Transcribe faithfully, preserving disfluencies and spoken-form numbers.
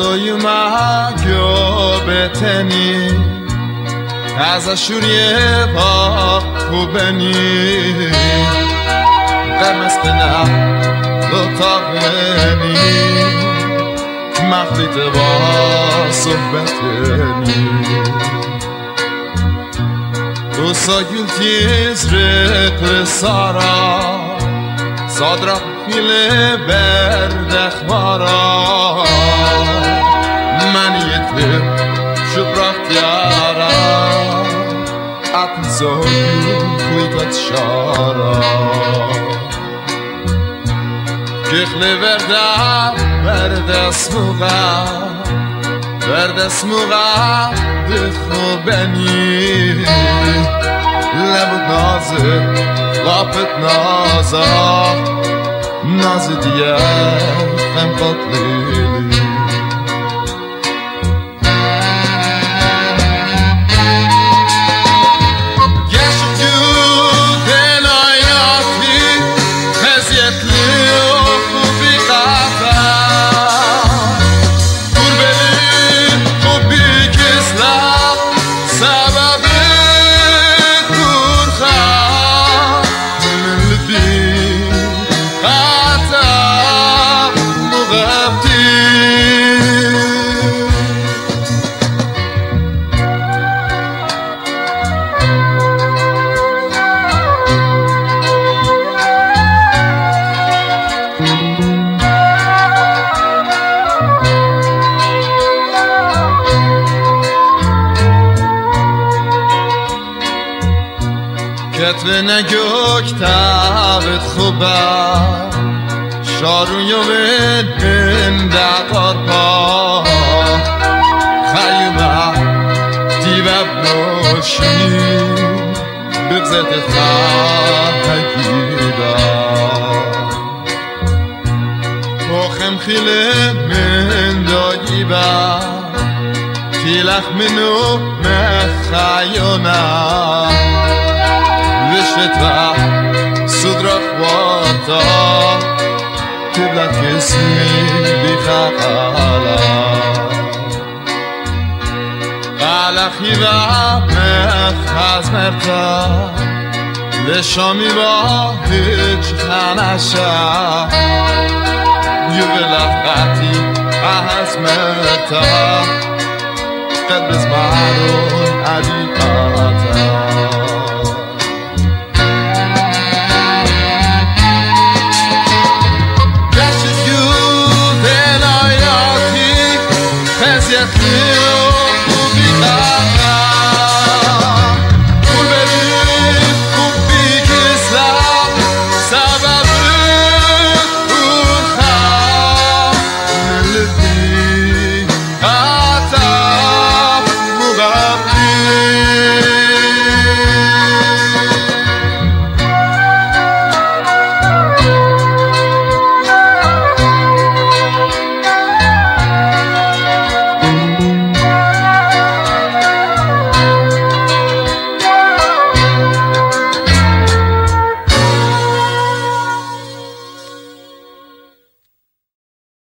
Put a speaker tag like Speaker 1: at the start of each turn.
Speaker 1: soyuma göbeteni از شوریه با خوبنی قرمز بنا لطاقنی مخلیت با صحبتنی تو ساگل تیز رقل سارا صادرق فیل بردخ مارا من یتب شبرخت یارا اتن ساگل خویتت شارا کخل وردم بردست موغا بردست موغا دخو بنی لبت نازه لابت نازه نازه دیگه خم قطلیلی کتب نگوک تابت خوبه شارون یومن من دقار پا خیومه دیوب نوشی بغزت خواهگیده پاخم خیله من داگیبه تیلخ منو مخیونه وشتا صدرك واتا تبلت اسمي بخالا قال خيبا مخاز مرتا لشامي با هج خانشا يبلغتي احس مرتا قد بزمارون عديقاتا Yes,